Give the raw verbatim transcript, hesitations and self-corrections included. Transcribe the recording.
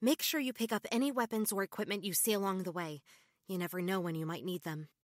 Make sure you pick up any weapons or equipment you see along the way. You never know when you might need them.